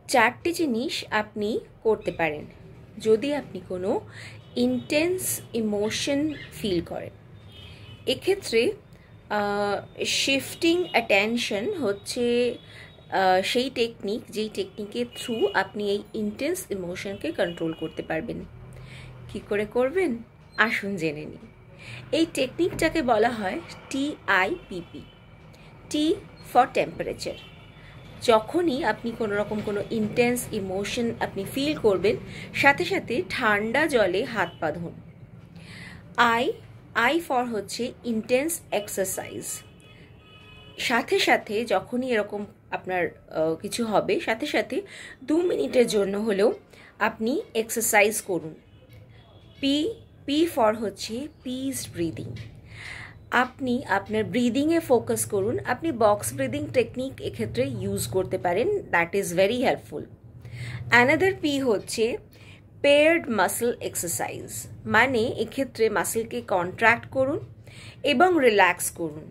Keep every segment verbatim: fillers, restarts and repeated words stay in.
চারটি জিনিস আপনি করতে পারেন যদি আপনি কোনো ইন্টেন্স ইমোশন ফিল করেন। এক্ষেত্রে শিফটিং অ্যাটেনশন হচ্ছে সেই টেকনিক যেই টেকনিকের থ্রু আপনি এই ইন্টেন্স ইমোশনকে কন্ট্রোল করতে পারবেন। কি করে করবেন আসুন জেনে নিই। এই টেকনিকটাকে বলা হয় T I P P, T for temperature. যখনই আপনি কোনো রকম কোনো ইন্টেন্স ইমোশন আপনি ফিল করবেন, সাথে সাথে ঠান্ডা জলে হাত পা ধুন। আই আই ফর হচ্ছে ইন্টেন্স এক্সারসাইজ। সাথে সাথে যখনই এরকম আপনার কিছু হবে, সাথে সাথে দু মিনিটের জন্য হলেও আপনি এক্সারসাইজ করুন। পি পি ফর হচ্ছে পিস ব্রিদিং। আপনি আপনার ব্রিদিংয়ে ফোকাস করুন। আপনি বক্স ব্রিদিং টেকনিক এক্ষেত্রে ইউজ করতে পারেন, that is very helpful. Another P হচ্ছে পেয়ার্ড মাসল এক্সারসাইজ, মানে এক্ষেত্রে মাসলকে কন্ট্রাক্ট করুন এবং রিল্যাক্স করুন।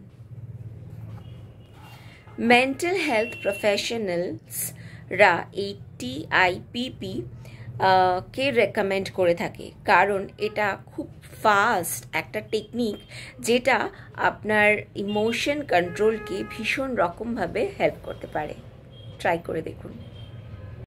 মেন্টাল হেলথ প্রফেশনালসরা এই টি আই পি পি কে রেকমেন্ড করে থাকে, কারণ এটা খুব ফাস্ট একটা টেকনিক যেটা আপনার ইমোশন কন্ট্রোলকে ভীষণ রকমভাবে হেল্প করতে পারে। ট্রাই করে দেখুন।